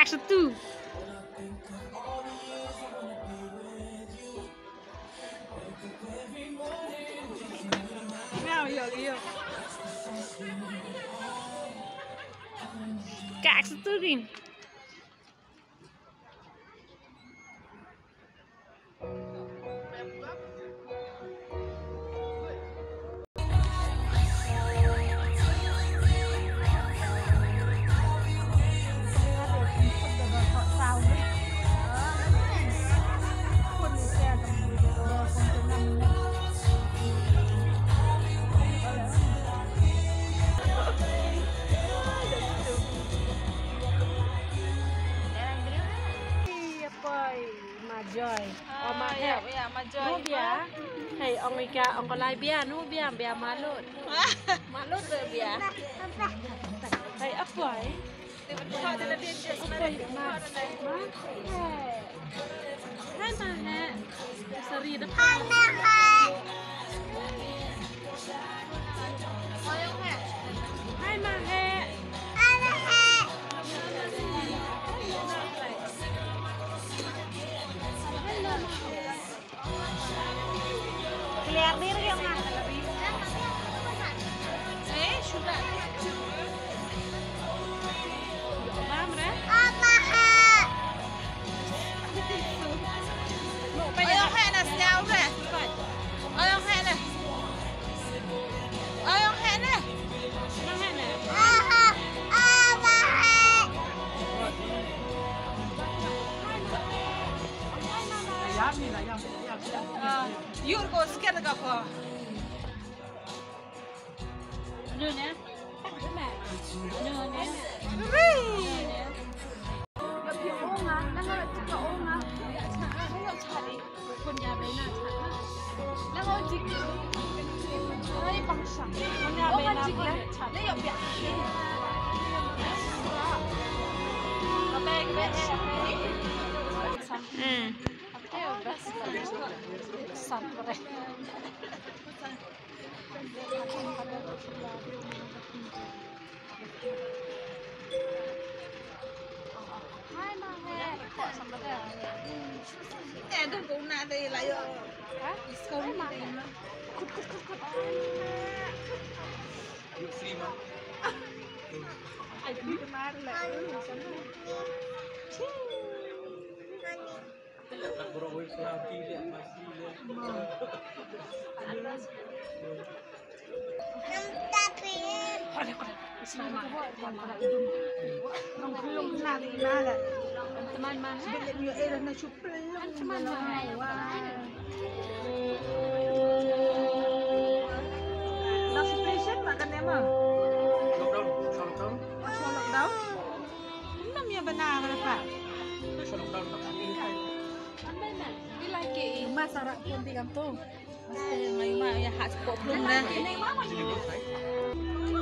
Kak satu. Kak satu ni. Joy, oma hẹp, nu bia, hay ông ấy cả, ông còn lại bia, nu bia, bia malut rồi bia, hay ấp vậy, hai mà hẹ, seri đó, hai mà hẹ. Lihat diri yang mana? Sudah. Mana? Apa? Ayo hena sejauh deh. Ayo hena. Ayo hena. Mana? Yur ko sekian tak kau? Nyonya, nyonya. Lebih onga, dah kalau cakap onga, saya cari punya bena cakap. Dah kalau jika, saya bangsa. Punya bena jika, saya yang biar. Kabeh. Sampai. Hai mama, kok sampai dah? Ada guna deh lah yo. Sekarang mana? Kut. Free mah. Ayo kemarin lah. Tak berowek lagi dia masih dia. Tapi. Belum nari mana. Teman mana? Sebelum era na supel. Teman mana? Nasi present makan emang. Lockdown. Lockdown. Namanya benar kenapa? Lockdown tak tinggal. Lagi masyarakat pun tinggal tu. Mesti mai ya hak sepuluh dah.